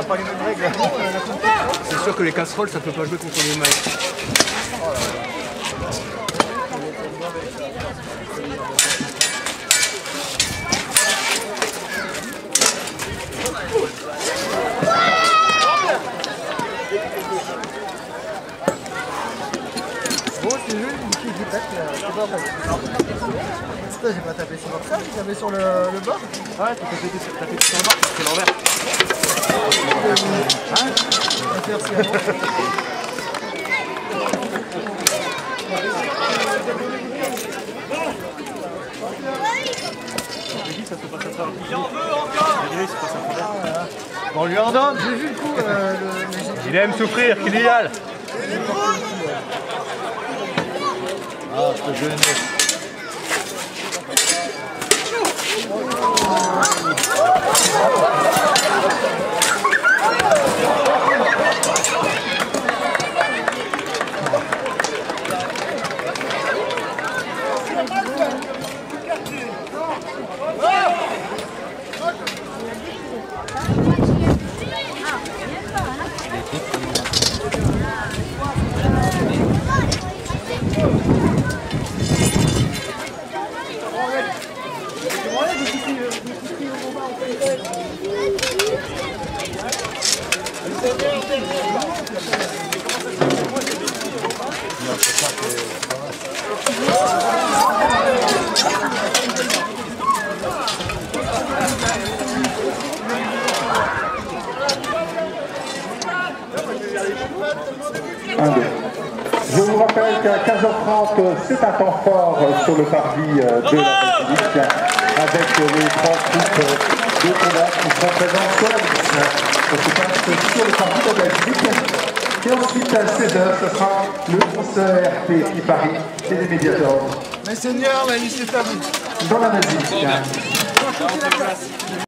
pas les mêmes règles. C'est sûr que les casseroles, ça peut pas jouer contre les mailles. Bon, c'est joli, qui pète, c'est pas vrai. Putain, j'ai pas tapé sur ça, j'ai tapé sur le bord. Ouais, t'as tapé sur le bord, c'est l'envers. Hein? Merci à vous. Ça se passe à travers. Il en veut encore. Bon, on lui en donne, j'ai vu le coup. Il aime souffrir, Kylian. Ah, je peux gêner. Je vous rappelle qu'à 15h30, c'est un temps fort sur le parvis de la République avec les 3 troupes de combat qui seront présents sur la liste. Ça se passe sur le parvis de la République. Et ensuite, à 16h, ce sera le concert RPI Paris et les Médiators. Mes seigneurs, la liste est à vous. Dans la musique.